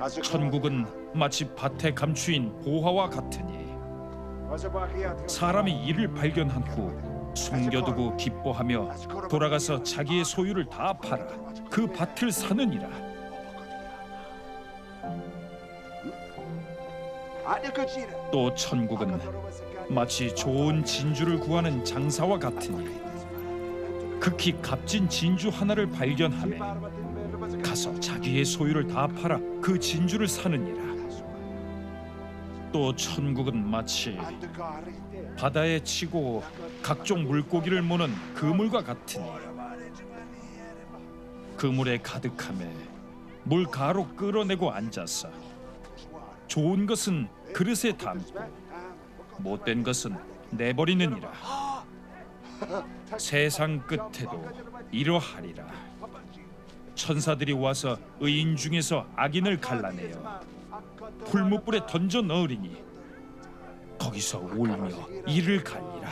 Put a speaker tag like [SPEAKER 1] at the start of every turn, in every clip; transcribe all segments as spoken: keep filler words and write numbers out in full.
[SPEAKER 1] 천국은 마치 밭에 감추인 보화와 같으니 사람이 이를 발견한 후 숨겨두고 기뻐하며 돌아가서 자기의 소유를 다 팔아 그 밭을 사느니라. 또 천국은 마치 좋은 진주를 구하는 장사와 같으니 극히 값진 진주 하나를 발견하매 가서 자기의 소유를 다 팔아 그 진주를 사느니라. 또 천국은 마치 바다에 치고 각종 물고기를 모는 그물과 같으니 그물에 가득함에 물 가로 끌어내고 앉아서 좋은 것은 그릇에 담고 못된 것은 내버리느니라. 세상 끝에도 이러하리라. 천사들이 와서 의인 중에서 악인을 갈라내어 풀무불에 던져 넣으리니 거기서 울며 이를 갈리라.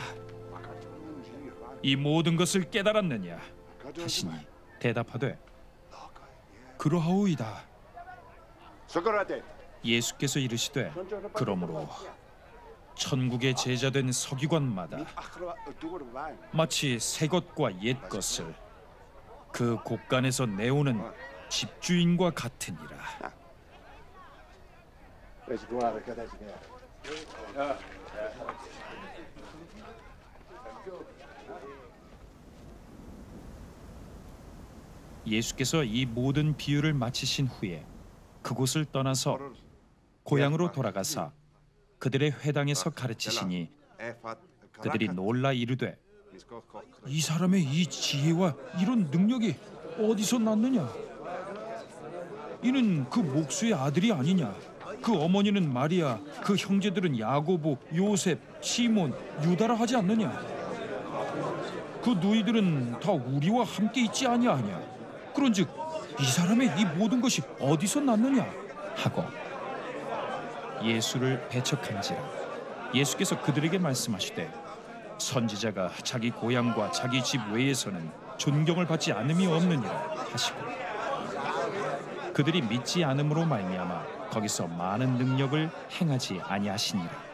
[SPEAKER 1] 이 모든 것을 깨달았느냐 하시니 대답하되 그러하오이다. 예수께서 이르시되 그러므로 천국의 제자된 서기관마다 마치 새 것과 옛 것을 그 곳간에서 내오는 집주인과 같으니라. 예수께서 이 모든 비유를 마치신 후에 그곳을 떠나서 고향으로 돌아가사 그들의 회당에서 가르치시니 그들이 놀라 이르되 이 사람의 이 지혜와 이런 능력이 어디서 났느냐? 이는 그 목수의 아들이 아니냐? 그 어머니는 마리아, 그 형제들은 야고보, 요셉, 시몬, 유다라 하지 않느냐? 그 누이들은 다 우리와 함께 있지 아니하냐? 그런즉 이 사람의 이 모든 것이 어디서 났느냐? 하고 예수를 배척한지라. 예수께서 그들에게 말씀하시되 선지자가 자기 고향과 자기 집 외에서는 존경을 받지 않음이 없느니라 하시고 그들이 믿지 않음으로 말미암아 거기서 많은 능력을 행하지 아니하시니라.